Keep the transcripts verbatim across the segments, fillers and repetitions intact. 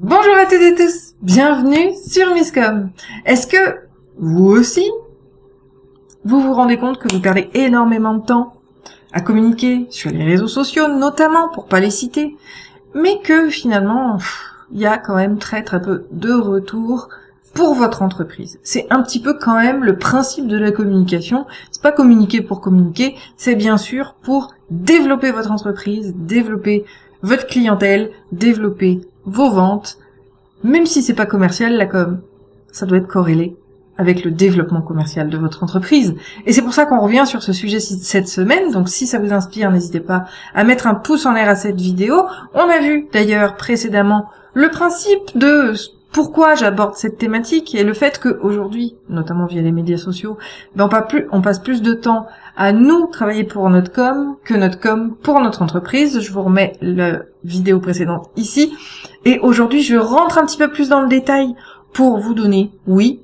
Bonjour à toutes et tous, bienvenue sur Misscom. Est-ce que vous aussi, vous vous rendez compte que vous perdez énormément de temps à communiquer sur les réseaux sociaux, notamment pour pas les citer, mais que finalement, il y a quand même très très peu de retours pour votre entreprise. C'est un petit peu quand même le principe de la communication. C'est pas communiquer pour communiquer, c'est bien sûr pour développer votre entreprise, développer votre clientèle, développer vos ventes. Même si c'est pas commercial, la com, ça doit être corrélé avec le développement commercial de votre entreprise. Et c'est pour ça qu'on revient sur ce sujet cette semaine. Donc si ça vous inspire, n'hésitez pas à mettre un pouce en l'air à cette vidéo. On a vu d'ailleurs précédemment le principe de pourquoi j'aborde cette thématique et le fait qu'aujourd'hui, notamment via les médias sociaux, ben on, passe plus, on passe plus de temps à nous travailler pour notre com que notre com pour notre entreprise. Je vous remets la vidéo précédente ici. Et aujourd'hui, je rentre un petit peu plus dans le détail pour vous donner, oui,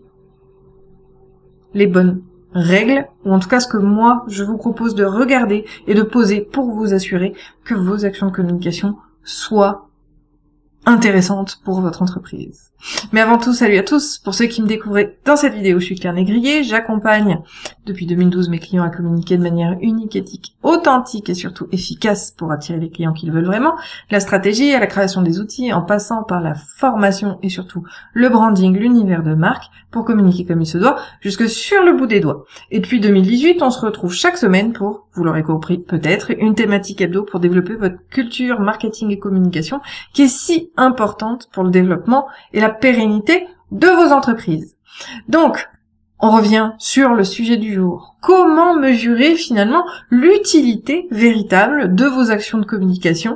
les bonnes règles, ou en tout cas ce que moi, je vous propose de regarder et de poser pour vous assurer que vos actions de communication soient intéressante pour votre entreprise. Mais avant tout, salut à tous. Pour ceux qui me découvrent dans cette vidéo, je suis Claire Négrier. J'accompagne depuis deux mille douze mes clients à communiquer de manière unique, éthique, authentique et surtout efficace pour attirer les clients qu'ils veulent vraiment. La stratégie à la création des outils en passant par la formation et surtout le branding, l'univers de marque pour communiquer comme il se doit jusque sur le bout des doigts. Et depuis deux mille dix-huit, on se retrouve chaque semaine pour, vous l'aurez compris peut-être, une thématique hebdo pour développer votre culture marketing et communication qui est si importante pour le développement et la pérennité de vos entreprises. Donc, on revient sur le sujet du jour. Comment mesurer finalement l'utilité véritable de vos actions de communication?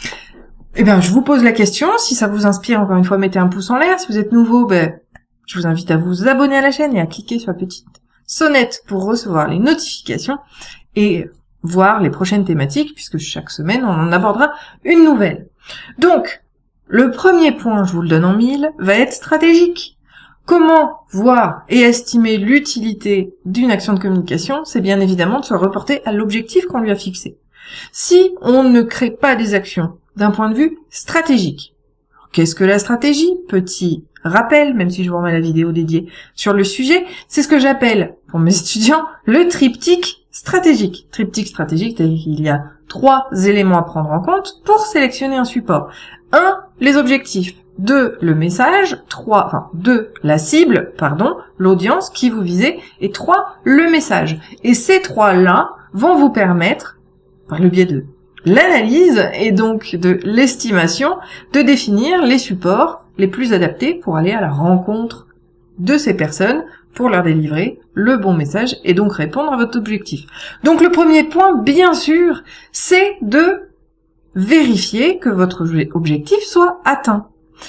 Eh bien, je vous pose la question. Si ça vous inspire, encore une fois, mettez un pouce en l'air. Si vous êtes nouveau, ben, je vous invite à vous abonner à la chaîne et à cliquer sur la petite sonnette pour recevoir les notifications et voir les prochaines thématiques, puisque chaque semaine, on en abordera une nouvelle. Donc, le premier point, je vous le donne en mille, va être stratégique. Comment voir et estimer l'utilité d'une action de communication? C'est bien évidemment de se reporter à l'objectif qu'on lui a fixé. Si on ne crée pas des actions d'un point de vue stratégique, qu'est-ce que la stratégie? Petit rappel, même si je vous remets la vidéo dédiée sur le sujet, c'est ce que j'appelle, pour mes étudiants, le triptyque stratégique. Triptyque stratégique, c'est-à-dire qu'il y a trois éléments à prendre en compte pour sélectionner un support. Un, les objectifs. Deux, le message. Trois, enfin, deux, la cible, pardon, l'audience qui vous visez. Et trois, le message. Et ces trois-là vont vous permettre, par le biais de l'analyse et donc de l'estimation, de définir les supports les plus adaptés pour aller à la rencontre de ces personnes pour leur délivrer le bon message et donc répondre à votre objectif. Donc le premier point, bien sûr, c'est de vérifier que votre objectif soit atteint.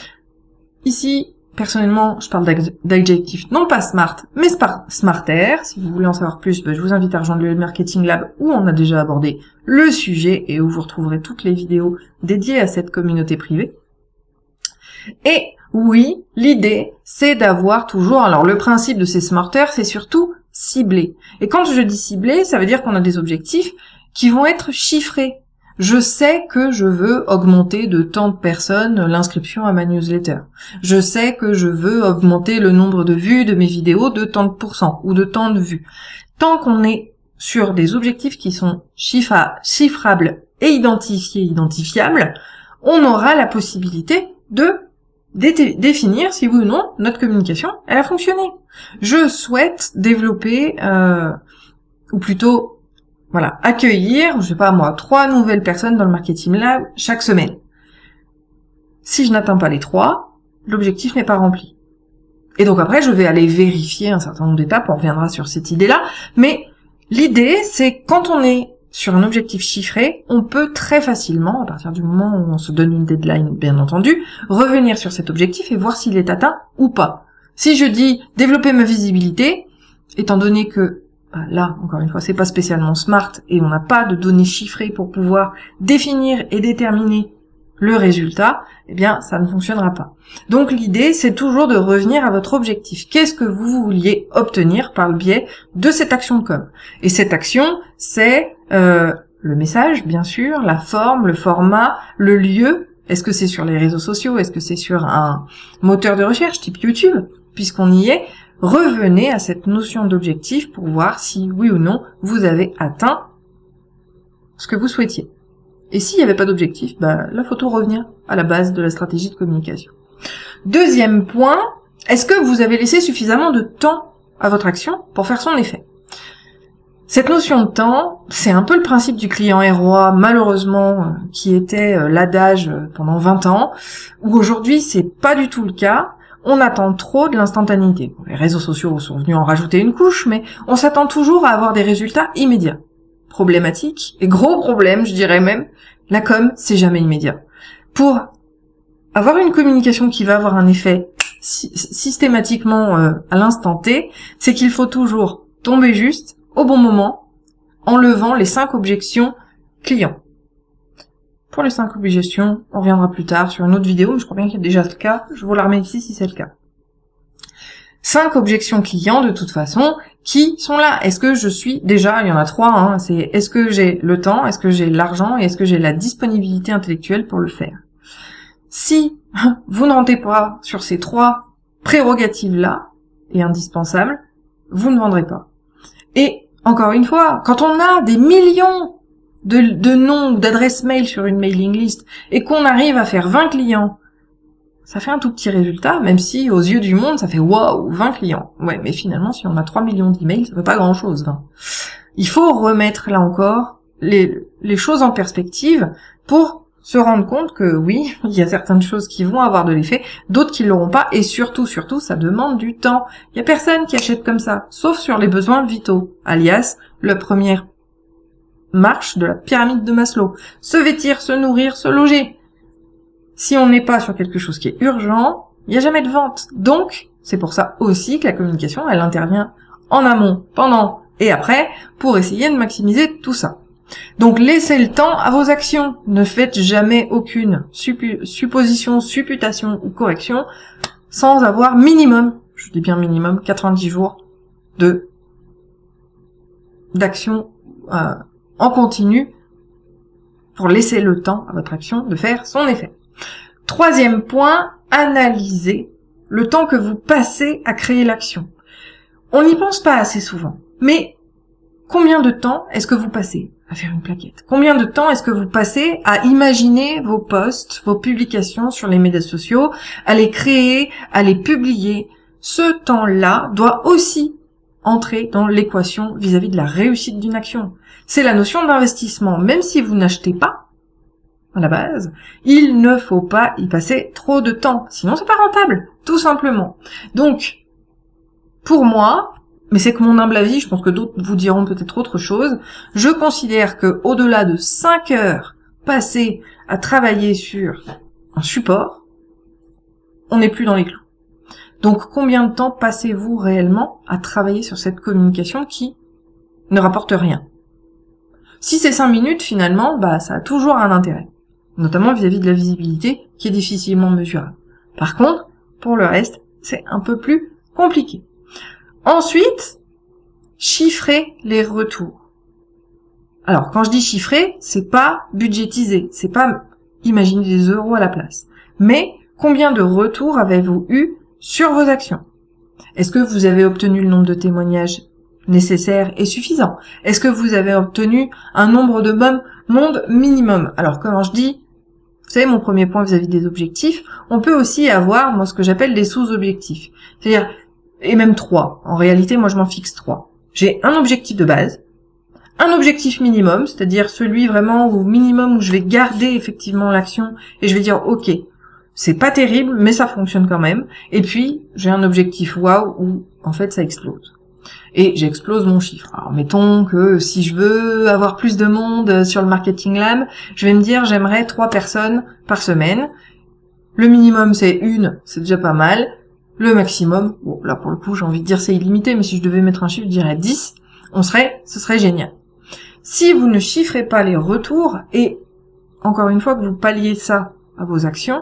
Ici, personnellement, je parle d'adjectifs non pas smart, mais smarter. Si vous voulez en savoir plus, ben, je vous invite à rejoindre le Marketing Lab où on a déjà abordé le sujet et où vous retrouverez toutes les vidéos dédiées à cette communauté privée. Et oui, l'idée, c'est d'avoir toujours... Alors, le principe de ces smarters, c'est surtout cibler. Et quand je dis cibler, ça veut dire qu'on a des objectifs qui vont être chiffrés. Je sais que je veux augmenter de tant de personnes l'inscription à ma newsletter. Je sais que je veux augmenter le nombre de vues de mes vidéos de tant de pourcents ou de tant de vues. Tant qu'on est sur des objectifs qui sont chiffra- chiffrables et identifiés, identifiables, on aura la possibilité de dé- définir si oui ou non notre communication elle a fonctionné. Je souhaite développer, euh, ou plutôt Voilà, accueillir, je sais pas moi, trois nouvelles personnes dans le Marketing Lab chaque semaine. Si je n'atteins pas les trois, l'objectif n'est pas rempli. Et donc après, je vais aller vérifier un certain nombre d'étapes, on reviendra sur cette idée-là, mais l'idée, c'est quand on est sur un objectif chiffré, on peut très facilement, à partir du moment où on se donne une deadline, bien entendu, revenir sur cet objectif et voir s'il est atteint ou pas. Si je dis développer ma visibilité, étant donné que là, encore une fois, c'est pas spécialement smart et on n'a pas de données chiffrées pour pouvoir définir et déterminer le résultat, eh bien, ça ne fonctionnera pas. Donc, l'idée, c'est toujours de revenir à votre objectif. Qu'est-ce que vous vouliez obtenir par le biais de cette action de com? Et cette action, c'est euh, le message, bien sûr, la forme, le format, le lieu Est-ce que c'est sur les réseaux sociaux? Est-ce que c'est sur un moteur de recherche type YouTube? Puisqu'on y est, revenez à cette notion d'objectif pour voir si, oui ou non, vous avez atteint ce que vous souhaitiez. Et s'il n'y avait pas d'objectif, bah, là, faut tout revenir à la base de la stratégie de communication. Deuxième point, est-ce que vous avez laissé suffisamment de temps à votre action pour faire son effet? Cette notion de temps, c'est un peu le principe du client est roi, malheureusement, qui était l'adage pendant vingt ans, où aujourd'hui, c'est pas du tout le cas. On attend trop de l'instantanéité. Les réseaux sociaux sont venus en rajouter une couche, mais on s'attend toujours à avoir des résultats immédiats. Problématique, et gros problème, je dirais même, la com, c'est jamais immédiat. Pour avoir une communication qui va avoir un effet systématiquement euh, à l'instant T, c'est qu'il faut toujours tomber juste, au bon moment, en levant les cinq objections clients. Pour les cinq objections, on reviendra plus tard sur une autre vidéo, mais je crois bien qu'il y a déjà le cas, je vous la remets ici si c'est le cas. Cinq objections clients, de toute façon, qui sont là. Est-ce que je suis, déjà, il y en a trois, hein, c'est est-ce que j'ai le temps, est-ce que j'ai l'argent, et est-ce que j'ai la disponibilité intellectuelle pour le faire? Si vous ne rentrez pas sur ces trois prérogatives-là, et indispensables, vous ne vendrez pas. Et, encore une fois, quand on a des millions de, de noms ou d'adresses mail sur une mailing list, et qu'on arrive à faire vingt clients, ça fait un tout petit résultat, même si aux yeux du monde, ça fait waouh, vingt clients. Ouais, mais finalement, si on a trois millions d'emails, ça fait pas grand-chose. Hein. Il faut remettre, là encore, les, les choses en perspective pour se rendre compte que oui, il y a certaines choses qui vont avoir de l'effet, d'autres qui l'auront pas, et surtout, surtout, ça demande du temps. Il y a personne qui achète comme ça, sauf sur les besoins vitaux, alias, la première marche de la pyramide de Maslow. Se vêtir, se nourrir, se loger. Si on n'est pas sur quelque chose qui est urgent, il n'y a jamais de vente. Donc, c'est pour ça aussi que la communication, elle intervient en amont, pendant et après, pour essayer de maximiser tout ça. Donc, laissez le temps à vos actions. Ne faites jamais aucune suppu- supposition, supputation ou correction sans avoir minimum, je dis bien minimum, quatre-vingt-dix jours de d'action euh, en continu pour laisser le temps à votre action de faire son effet. Troisième point, analysez le temps que vous passez à créer l'action. On n'y pense pas assez souvent, mais combien de temps est-ce que vous passez à faire une plaquette? Combien de temps est-ce que vous passez à imaginer vos posts, vos publications sur les médias sociaux, à les créer, à les publier? Ce temps-là doit aussi entrer dans l'équation vis-à-vis de la réussite d'une action. C'est la notion d'investissement. Même si vous n'achetez pas, à la base, il ne faut pas y passer trop de temps, sinon c'est pas rentable, tout simplement. Donc, pour moi, mais c'est que mon humble avis, je pense que d'autres vous diront peut-être autre chose, je considère que au-delà de cinq heures passées à travailler sur un support, on n'est plus dans les clous. Donc, combien de temps passez-vous réellement à travailler sur cette communication qui ne rapporte rien? Si c'est cinq minutes, finalement, bah, ça a toujours un intérêt. Notamment vis-à-vis de la visibilité, qui est difficilement mesurable. Par contre, pour le reste, c'est un peu plus compliqué. Ensuite, chiffrer les retours. Alors, quand je dis chiffrer, c'est pas budgétiser, c'est pas imaginer des euros à la place. Mais, combien de retours avez-vous eu sur vos actions? Est-ce que vous avez obtenu le nombre de témoignages nécessaire et suffisant? Est-ce que vous avez obtenu un nombre de monde minimum? Alors, quand je dis, vous savez, mon premier point vis-à-vis des objectifs, on peut aussi avoir, moi, ce que j'appelle des sous-objectifs. C'est-à-dire, et même trois. En réalité, moi, je m'en fixe trois. J'ai un objectif de base, un objectif minimum, c'est-à-dire celui vraiment au minimum où je vais garder effectivement l'action et je vais dire, ok, c'est pas terrible, mais ça fonctionne quand même. Et puis, j'ai un objectif waouh où, en fait, ça explose. Et j'explose mon chiffre. Alors, mettons que si je veux avoir plus de monde sur le Marketing Lab, je vais me dire, j'aimerais trois personnes par semaine. Le minimum, c'est une, c'est déjà pas mal. Le maximum, bon, là, pour le coup, j'ai envie de dire c'est illimité, mais si je devais mettre un chiffre, je dirais dix. On serait, ce serait génial. Si vous ne chiffrez pas les retours, et encore une fois que vous palliez ça à vos actions,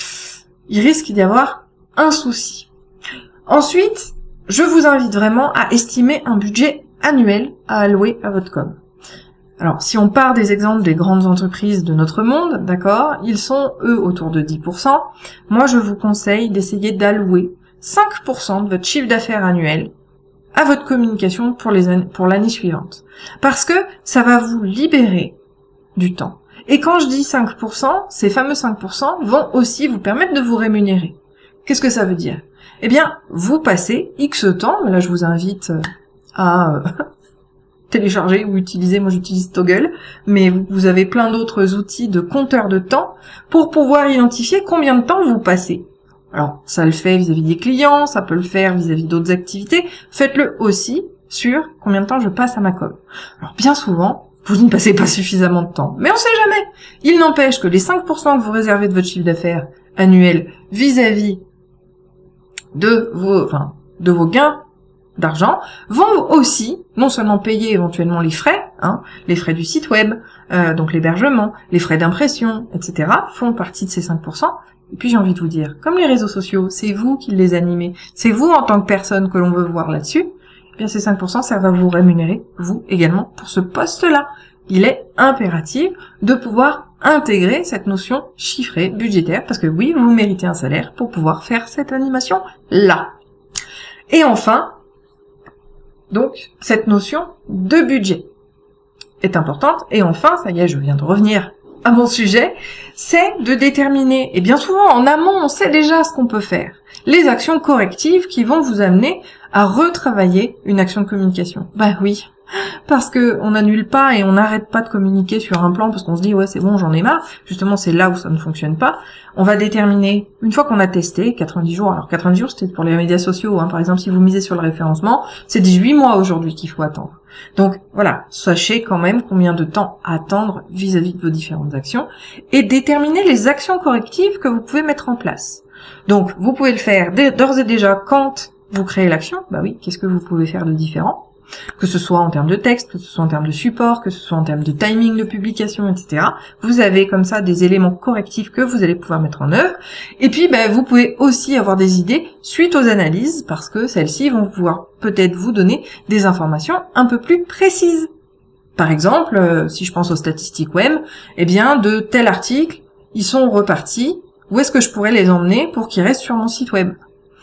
il risque d'y avoir un souci. Ensuite, je vous invite vraiment à estimer un budget annuel à allouer à votre com. Alors, si on part des exemples des grandes entreprises de notre monde, d'accord, ils sont, eux, autour de dix pour cent. Moi, je vous conseille d'essayer d'allouer cinq pour cent de votre chiffre d'affaires annuel à votre communication pour les années, pour l'année suivante. Parce que ça va vous libérer du temps. Et quand je dis cinq pour cent, ces fameux cinq pour cent vont aussi vous permettre de vous rémunérer. Qu'est-ce que ça veut dire? Eh bien, vous passez X temps, là je vous invite à euh, télécharger ou utiliser, moi j'utilise Toggle, mais vous avez plein d'autres outils de compteur de temps pour pouvoir identifier combien de temps vous passez. Alors, ça le fait vis-à-vis des clients, ça peut le faire vis-à-vis d'autres activités. Faites-le aussi sur combien de temps je passe à ma com. Alors, bien souvent, vous ne passez pas suffisamment de temps. Mais on sait jamais. Il n'empêche que les cinq pour cent que vous réservez de votre chiffre d'affaires annuel vis-à-vis de vos, enfin, de vos gains d'argent vont aussi non seulement payer éventuellement les frais, hein, les frais du site web, euh, donc l'hébergement, les frais d'impression, et cetera, font partie de ces cinq pour cent. Et puis j'ai envie de vous dire, comme les réseaux sociaux, c'est vous qui les animez, c'est vous en tant que personne que l'on veut voir là-dessus, eh bien ces cinq pour cent, ça va vous rémunérer, vous également, pour ce poste-là. Il est impératif de pouvoir intégrer cette notion chiffrée, budgétaire, parce que oui, vous méritez un salaire pour pouvoir faire cette animation-là. Et enfin, donc, cette notion de budget est importante. Et enfin, ça y est, je viens de revenir à mon sujet, c'est de déterminer, et bien souvent en amont, on sait déjà ce qu'on peut faire, les actions correctives qui vont vous amener à retravailler une action de communication. Bah oui, parce que on n'annule pas et on n'arrête pas de communiquer sur un plan parce qu'on se dit ouais c'est bon, j'en ai marre. Justement, c'est là où ça ne fonctionne pas. On va déterminer, une fois qu'on a testé, quatre-vingt-dix jours, alors quatre-vingt-dix jours c'était pour les médias sociaux, hein. Par exemple si vous misez sur le référencement, c'est dix-huit mois aujourd'hui qu'il faut attendre. Donc voilà, sachez quand même combien de temps attendre vis-à-vis de vos différentes actions et déterminer les actions correctives que vous pouvez mettre en place. Donc vous pouvez le faire d'ores et déjà quand vous créez l'action. Bah oui, qu'est-ce que vous pouvez faire de différent? Que ce soit en termes de texte, que ce soit en termes de support, que ce soit en termes de timing de publication, et cetera. Vous avez comme ça des éléments correctifs que vous allez pouvoir mettre en œuvre. Et puis, ben, vous pouvez aussi avoir des idées suite aux analyses, parce que celles-ci vont pouvoir peut-être vous donner des informations un peu plus précises. Par exemple, euh, si je pense aux statistiques web, eh bien, de tel article, ils sont repartis. Où est-ce que je pourrais les emmener pour qu'ils restent sur mon site web?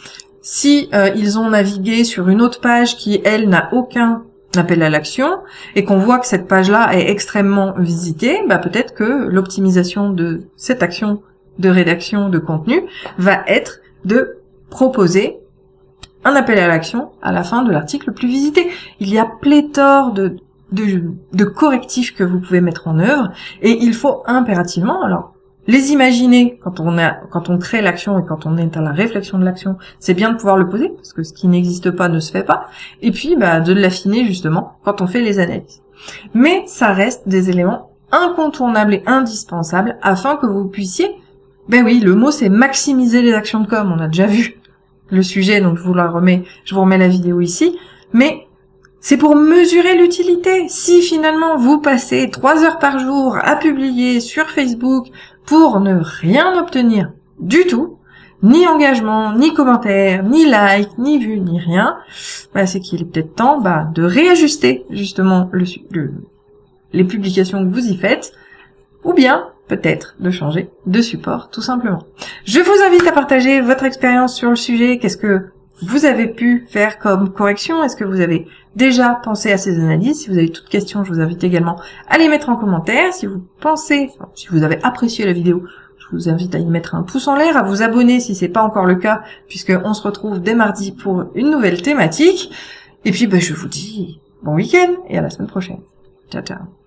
Si euh, ils ont navigué sur une autre page qui, elle, n'a aucun appel à l'action, et qu'on voit que cette page-là est extrêmement visitée, bah peut-être que l'optimisation de cette action de rédaction de contenu va être de proposer un appel à l'action à la fin de l'article le plus visité. Il y a pléthore de, de, de correctifs que vous pouvez mettre en œuvre, et il faut impérativement, alors, les imaginer quand on a, quand on crée l'action et quand on est à la réflexion de l'action, c'est bien de pouvoir le poser, parce que ce qui n'existe pas ne se fait pas, et puis bah, de l'affiner justement quand on fait les analyses. Mais ça reste des éléments incontournables et indispensables afin que vous puissiez, ben oui, le mot c'est maximiser les actions de com, on a déjà vu le sujet, donc je vous la remets, je vous remets la vidéo ici, mais c'est pour mesurer l'utilité. Si finalement vous passez trois heures par jour à publier sur Facebook pour ne rien obtenir du tout, ni engagement, ni commentaire, ni like, ni vue, ni rien, bah c'est qu'il est peut-être temps bah, de réajuster justement le, le, les publications que vous y faites, ou bien peut-être de changer de support tout simplement. Je vous invite à partager votre expérience sur le sujet. Qu'est-ce que vous avez pu faire comme correction? Est-ce que vous avez déjà pensé à ces analyses? Si vous avez toutes questions, je vous invite également à les mettre en commentaire. Si vous pensez, enfin, si vous avez apprécié la vidéo, je vous invite à y mettre un pouce en l'air, à vous abonner si c'est pas encore le cas, puisque on se retrouve dès mardi pour une nouvelle thématique. Et puis, bah, je vous dis bon week-end et à la semaine prochaine. Ciao, ciao.